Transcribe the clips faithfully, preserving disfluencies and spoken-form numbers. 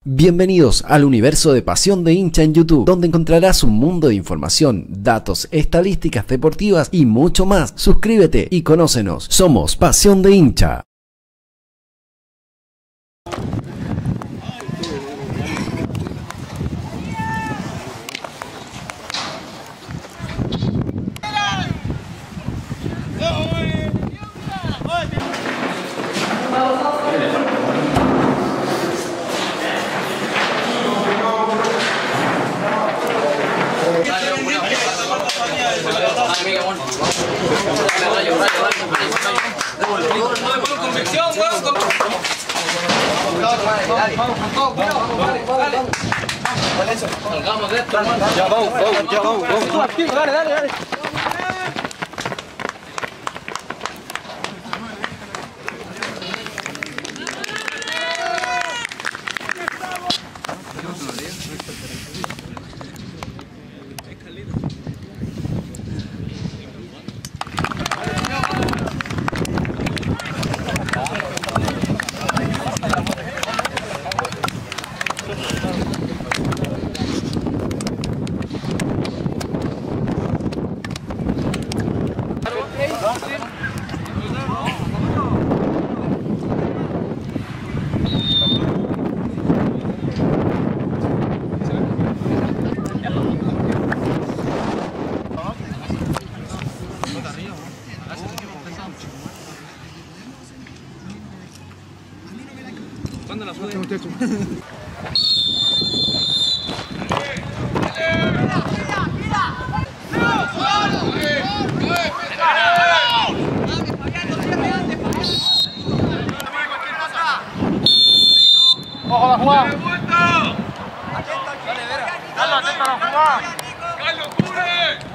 Bienvenidos al universo de Pasión de Hincha en YouTube, donde encontrarás un mundo de información, datos, estadísticas deportivas y mucho más. Suscríbete y conócenos. Somos Pasión de Hincha. Salgamos de esto, hermano. Ya vamos, vamos, ya vamos, vamos. Dale, dale, dale. ¿Cuándo la sube? ¡Ojo la jugada! ¡Dale, Vera! ¡Dale, atenta a la jugada! ¡Carlos, cubre!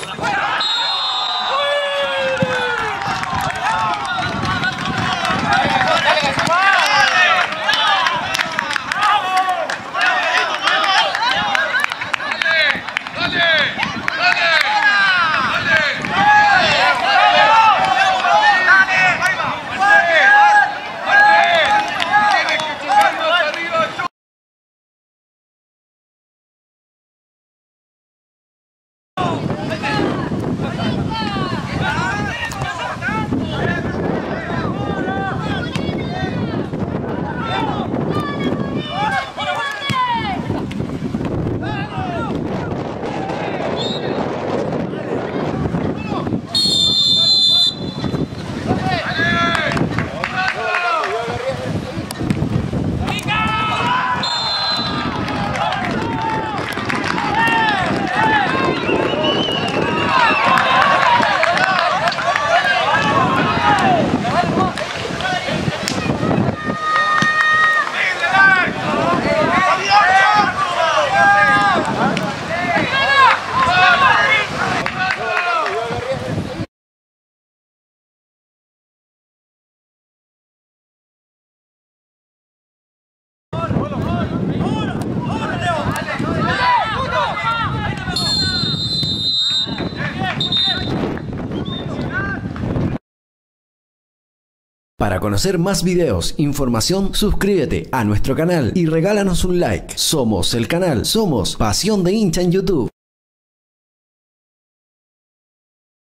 Para conocer más videos, información, suscríbete a nuestro canal y regálanos un like. Somos el canal, somos Pasión de Hincha en YouTube.